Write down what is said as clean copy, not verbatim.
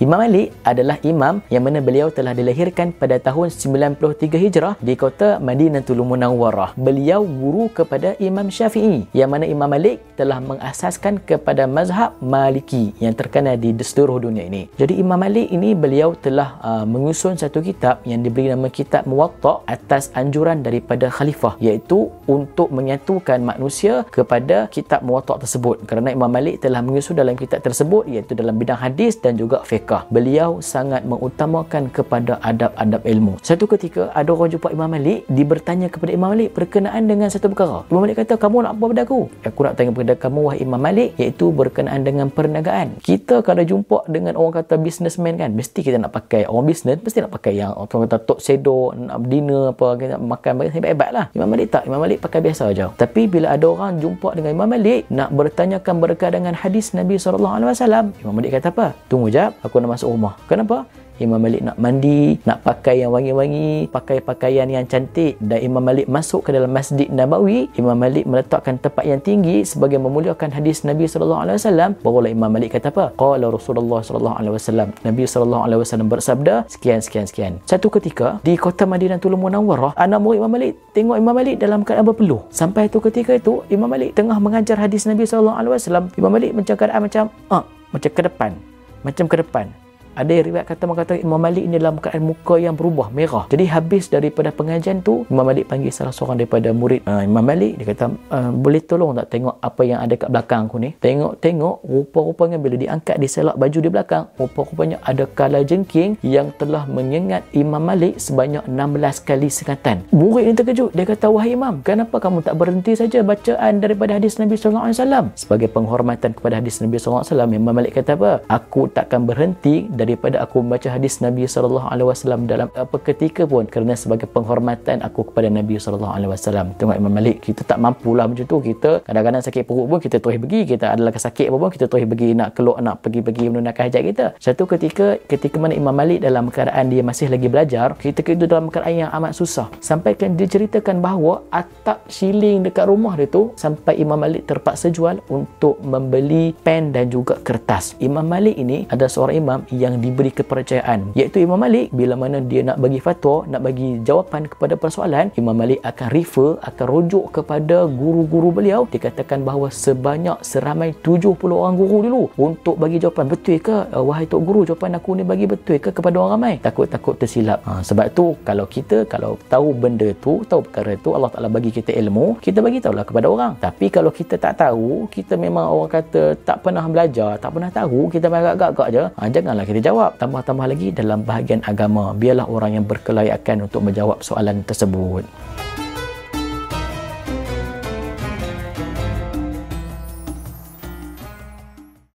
Imam Malik adalah imam yang mana beliau telah dilahirkan pada tahun 93 Hijrah di kota Madinatul Munawwarah. Beliau guru kepada Imam Syafi'i, yang mana Imam Malik telah mengasaskan kepada mazhab Maliki yang terkenal di seluruh dunia ini. Jadi Imam Malik ini beliau telah menyusun satu kitab yang diberi nama Kitab Muwatta atas anjuran daripada khalifah, iaitu untuk menyatukan manusia kepada kitab Muwatta tersebut, kerana Imam Malik telah menyusun dalam kitab tersebut iaitu dalam bidang hadis dan juga fiqh. Beliau sangat mengutamakan kepada adab-adab ilmu. Satu ketika ada orang jumpa Imam Malik, dia bertanya kepada Imam Malik berkenaan dengan satu perkara. Imam Malik kata, "Kamu nak apa pada aku?" "Aku nak tanya kepada kamu wahai Imam Malik, iaitu berkenaan dengan perniagaan." Kita kalau jumpa dengan orang kata businessman kan, mesti kita nak pakai, orang bisnes mesti nak pakai yang orang kata tuxedo, nak dinner apa, kita makan hebat-hebat lah. Imam Malik tak, Imam Malik pakai biasa aja. Tapi bila ada orang jumpa dengan Imam Malik nak bertanyakan berkaitan dengan hadis Nabi SAW, Imam Malik kata apa? "Tunggu jap, aku nak masuk rumah." Kenapa? Imam Malik nak mandi, nak pakai yang wangi-wangi, pakai pakaian yang cantik, dan Imam Malik masuk ke dalam Masjid Nabawi. Imam Malik meletakkan tempat yang tinggi sebagai memuliakan hadis Nabi SAW. Barulah Imam Malik kata apa? Qala Rasulullah SAW. Nabi SAW bersabda sekian. Satu ketika di kota Madinatul Munawwarah, anak murid Imam Malik tengok Imam Malik dalam keadaan berpeluh. Sampai tu ketika itu Imam Malik tengah mengajar hadis Nabi SAW. Imam Malik macam keadaan macam ke depan. Ada yang riwayat kata Imam Malik ni dalam keadaan muka yang berubah merah. Jadi habis daripada pengajian tu, Imam Malik panggil salah seorang daripada murid Imam Malik. Dia kata, "Boleh tolong tak tengok apa yang ada kat belakang aku ni?" Tengok, rupa-rupanya bila diangkat diselak baju di belakang, rupa-rupanya ada kalajengking yang telah menyengat Imam Malik sebanyak 16 kali sengatan. Murid ni terkejut. Dia kata, "Wahai Imam, kenapa kamu tak berhenti saja bacaan daripada hadis Nabi SAW?" Sebagai penghormatan kepada hadis Nabi SAW, Imam Malik kata apa? "Aku takkan berhenti daripada aku membaca hadis Nabi SAW dalam apa ketika pun, kerana sebagai penghormatan aku kepada Nabi SAW." Tengok Imam Malik, kita tak mampulah macam tu. Kita kadang-kadang sakit perut pun kita terus pergi, kita adalah sakit apa pun kita terus pergi nak keluar, nak pergi menunaikan hajat kita. Satu ketika mana Imam Malik dalam keadaan dia masih lagi belajar, ketika itu dalam keadaan yang amat susah, sampai kan diceritakan bahawa atap siling dekat rumah dia tu sampai Imam Malik terpaksa jual untuk membeli pen dan juga kertas. Imam Malik ini ada seorang imam yang diberi kepercayaan, iaitu Imam Malik bila mana dia nak bagi fatwa, nak bagi jawapan kepada persoalan, Imam Malik akan rujuk kepada guru-guru beliau. Dikatakan bahawa seramai 70 orang guru dulu untuk bagi jawapan. "Betul ke wahai tok guru, jawapan aku ni bagi betul ke?" kepada orang ramai. Takut tersilap. Sebab tu kalau tahu benda tu, tahu perkara tu, Allah Ta'ala bagi kita ilmu, kita bagi tahulah kepada orang. Tapi kalau kita tak tahu, kita memang orang kata tak pernah belajar, tak pernah tahu, kita agak-agak je, janganlah kita jawab. Tambah lagi dalam bahagian agama, biarlah orang yang berkelayakan untuk menjawab soalan tersebut.